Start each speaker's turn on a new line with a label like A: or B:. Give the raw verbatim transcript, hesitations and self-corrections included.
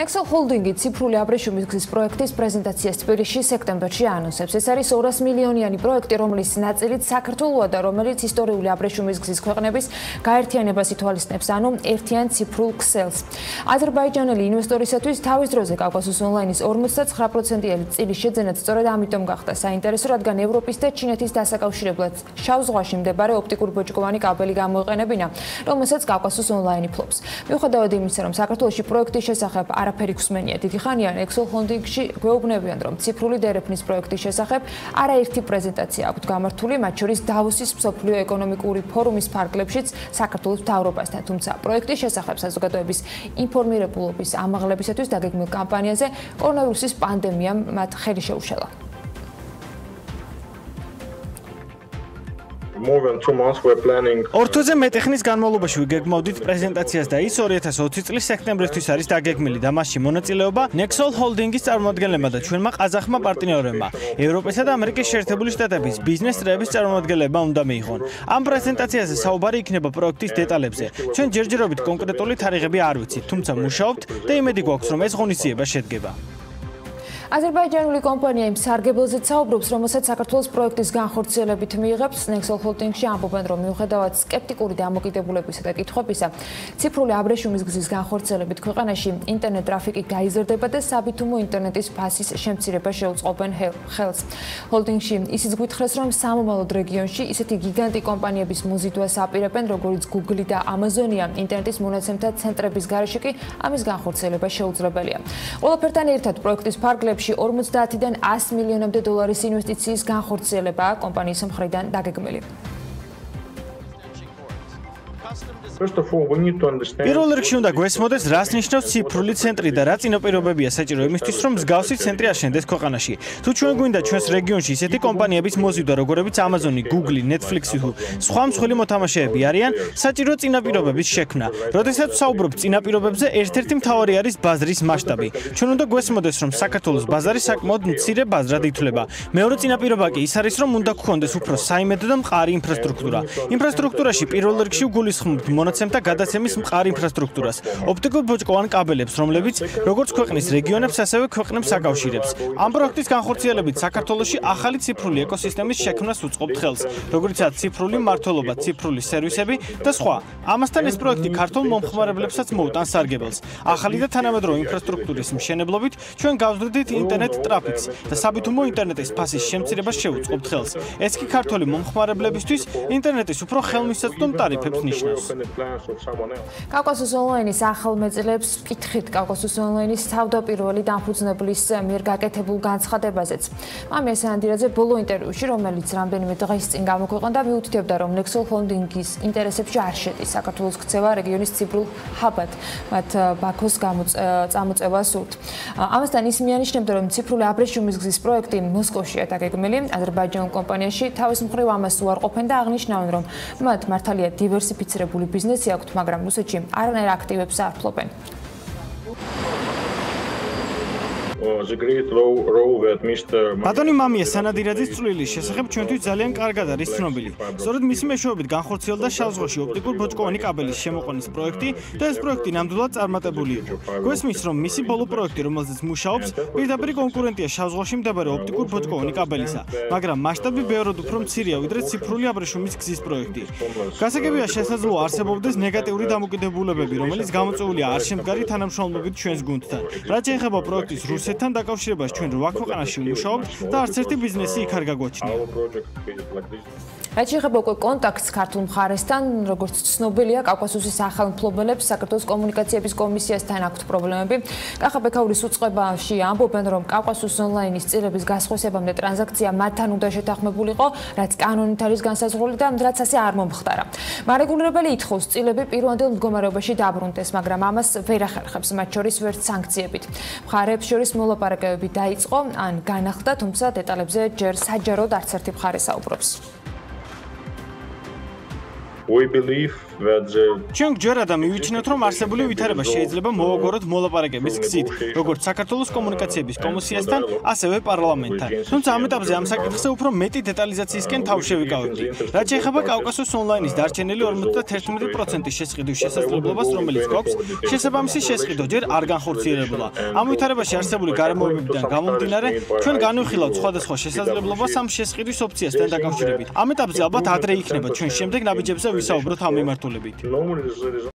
A: Nexel Holding-ი ციფრული აბრეშუმის გზის პროექტის პრეზენტაციას თბილისში სექტემბერში ანონსებს. ეს არის ორას მილიონიანი პროექტი, რომლის ნაწილიც საქართველოა და რომელიც ისტორიული აბრეშუმის გზის ქვეყნების გაერთიანებას ითვალისწინებს, ანუ ერთიან ციფრულ ქსელს. აზერბაიჯანელი ინვესტორისათვის თავის დროზე კავკასიის ონლაინის ორმოცდათცხრა პროცენტიანი წილის შეძენაც სწორედ ამიტომ გახდა საინტერესო, რადგან ევროპის და ჩინეთის დასაკავშირებლად შავ ზღვაში მდებარე ოპტიკური ბოჭკოვანი კაბელი გამოეყენებინა, რომელსაც კავკასიის ონლაინი ფლობს. მიუხედავად იმისა, რომ საქართველოში პროექტის შესახებ არაფერი ხსმენია დიდი ხანია, Nexel Holding-ში გვეუბნებიან, რომ ციფრული დერეფნის პროექტის შესახებ არაერთი პრეზენტაცია აქვთ გამართული, მათ შორის დავოსის მსოფლიო ეკონომიკური ფორუმის ფარგლებშიც საქართველოს მთავრობასთან, თუმცა პროექტის შესახებ საზოგადოების ინფორმირებულობის ამაღლებისათვის დაგეგმილ კამპანიაზე კორონავირუსის პანდემიამ მათ ხელი შეუშალა.
B: ორ თვეზე მეტი ხნის განმავლობაში ვიგეგმავდით პრეზენტაციას და ის ორი ათას ოცი წლის სექტემბრისთვის არის დაგეგმილი და მასში მონაწილეობა Nexel Holding-ის წარმომადგენლებმა და ჩვენმა ყაზახმა პარტნიორებმა, ევროპისა და ამერიკის შეერთებული შტატების ბიზნეს წრეების წარმომადგენლებმა უნდა მიიღონ. ამ პრეზენტაციაზე საუბარი იქნება პროექტის დეტალებზე. ჩვენ ჯერჯერობით კონკრეტული თარიღები არ ვიცით, თუმცა მუშაობთ და იმედი გვაქვს, რომ ეს ღონისძიება შედგება.
A: აზერბაიჯანული კომპანია იმ სარგებლოზეც საუბრობს, რომელსაც საქართველოს პროექტის განხორციელებით მიიღებს. Nexel Holding-ში ამბობენ, რომ მიუხედავად სკეპტიკური დამოკიდებულებისა და კითხვებისა, ციფრული აბრეშუმის გზის განხორციელებით ქვეყანაში ინტერნეტ ტრაფიკი გაიზრდება და საბითუმო ინტერნეტის ფასის შემცირება შეუწყობენ ხელს. Holding-ში ისიც გვითხრეს, რომ სამომავლოდ რეგიონში ისეთი გიგანტი კომპანიების მოზიდვას აპირებენ, როგორც Google და Amazon-ია, ინტერნეტის მონაცემთა ცენტრების გარეშე კი ამის განხორციელება შეუძლებელია. ყველაფერთან ერთად პროექტის ფარგლებში ორმოცდაათიდან ას მილიონამდე დოლარის ინვესტიციის განხორციელებაა კომპანიის მხრიდან დაგეგმილი.
B: პირველ რიგში უნდა გვესმოდეს, რას ნიშნავს ციფრული ცენტრი და რა წინაპირობებია საჭირო იმისთვის, რომ მსგავსი ცენტრი აშენდეს ქვეყანაში. თუ ჩვენ გვინდა ჩვენს რეგიონში ისეთი კომპანიების მოზიდვა, როგორებიც Amazon, Google, Netflix თუ სხვა მსხვილი მოთამაშეები არიან, საჭირო წინაპირობების შექმნა. როდესაც ვსაუბრობთ წინაპირობებზე, ერთ-ერთი მთავარი არის ბაზრის მასშტაბი. ჩვენ უნდა გვესმოდეს, რომ საქართველოს ბაზარი საკმაოდ მცირე ბაზრად ითვლება. მეორე წინაპირობა კი ის არის, რომ უნდა გქონდეს უფრო საიმედო და მყარი ინფრასტრუქტურა. ინფრასტრუქტურაში პირველ რიგში ვგულისხმობთ მონაცემთა გადაცემის მყარ ინფრასტრუქტურას, ოპტიკურ ბოჭკოვან კაბელებს, რომლებიც როგორც ქვეყნის რეგიონებს, ასევე ქვეყნებს აკავშირებს. ამ პროექტის განხორციელებით საქართველოში ახალი ციფრული ეკოსისტემის შექმნას უწყობთ ხელს, როგორიცაა ციფრული მმართველობა, ციფრული სერვისები და სხვა. ამასთან ეს პროექტი ქართულ მომხმარებლებსაც მოუტანს სარგებელს. ახალი და თანამედროვე ინფრასტრუქტურის მშენებლობით ჩვენ გავზრდით ინტერნეტ ტრაფიკს და საბითუმო ინტერნეტის ფასის შემცირებას შევუწყობთ ხელს. ეს კი ქართული მომხმარებლებისთვის ინტერნეტის უფრო ხელმისაწვდომ ტარიფებს ნიშნავს.
A: კავკასიის ონლაინის ახალმეწელებს ვკითხით კავკასიის ონლაინის თავდაპირველი დამფუძნებლის მიერ გაკეთებულ განცხადებაზეც. მამია სანადირაძე ბოლო ინტერვიუში, რომელიც რამდენიმე დღის წინ გამოქვეყნდა, მიუთითებდა, რომ Nexel Holding-ის ინტერესებში არ შედის საქართველოს ქცევა რეგიონის ციფრულ ჰაბად, მათ ბაქოს წამოწევა სურთ. ამასთან ის მიანიშნებდა, რომ ციფრული აბრეშუმის გზის პროექტი მოსკოვშია დაგეგმილი, აზერბაიჯანულ კომპანიაში თავის მხრივ ამას უარყოფენ და აღნიშნავენ, რომ მათ მართალია დივერსიფიცირებული ბიზნესი აქვთ, მაგრამ რუსეთში არანაირ აქტივებს არ ფლობენ.
B: ბატონი მამია სანადირაძის წვლილის შესახებ ჩვენთვის ძალიან კარგად არის ცნობილი. სწორედ მისი მეშვეობით განხორციელდა შავ ზღვაში ოპტიკურ ბოჭკოვანი კაბელის შემოყვანის პროექტი და ეს პროექტი ნამდვილად წარმატებული იყო. გვესმის, რომ მისი ბოლო პროექტი, რომელზეც მუშაობს, პირდაპირ კონკურენტია შავ ზღვაში მდებარე ოპტიკურ ბოჭკოვანი კაბელისა, მაგრამ მასშტაბი ბევრად უფრო მცირეა, ვიდრე ციფრული აბრეშუმის გზის პროექტი. გასაგებია, შესაძლოა არსებობდეს ნეგატიური დამოკიდებულებები, რომელიც გამოწვეულია არ შემდგარი თანამშრომლობით ჩვენს გუნდთან. რაც ეხება პროექტის რუსეთთან დაკავშირებას, ჩვენ რვა ქვეყანაში ვმუშაობთ და არც ერთი ბიზნესი იქ არ გაგვაჩნია.
A: რაც შეეხება უკვე კონტაქტს ქართულ მხარესთან, როგორც ცნობილია, კავკასიის ახალ მფლობელებს საქართველოს კომუნიკაციების კომისიასთან აქვთ პრობლემები. კახა ბექაურის უწყებაში ამბობენ, რომ კავკასიის ონლაინის წილების გასხვესებამდე ტრანზაქცია მათთან უნდა შეთანხმებულიყო, რაც კანონით არის განსაზღვრული და რაც ასე არ მომხდარა. მარეგულირებელი ითხოვს წილები პირვანდელ მდგომარეობაში დაბრუნდეს, მაგრამ ამას ვერ ახერხებს, მათ შორის ვერც სანქციებით. მხარეებს შორის მოლაპარაკებები დაიწყო, ან განახლდა, თუმცა დეტალებზე ჯერ საჯაროდ არც ერთი მხარე საუბრობს.
B: ჩვენ გვჯერა და მივიჩნევთ, რომ არსებული ვითარება შეიძლება მოვაგოროთ მოლაპარაკების გზით, როგორც საქართველოს კომუნიკაციების კომისიასთან, ასევე პარლამენტთან. თუმცა ამ ეტაპზე ამ საკითხზე უფრო მეტი დეტალიზაციისკენ თავი შევიკავებდი. რაც შეეხება კავკასიის ონლაინის დარჩენილი ორმოცდათერთმეტი პროცენტის შესყიდვის შესაძლებლობას, რომელიც გვაქვს, შესაბამისი შესყიდვა ჯერ არ განხორციელებულა. ამ ვითარებაში არსებული გარემოებებიდან გამომდინარე, ჩვენ განვიხილავთ სხვადასხვა შესაძლებლობას ამ შესყიდვის ოფციასთან დაკავშირებით. ამ ეტაპზე ალბათ ადრე იქნება ჩვენ შემდეგ ნაბიჯებზე ვისაუბროთ ამ მიმართულებით.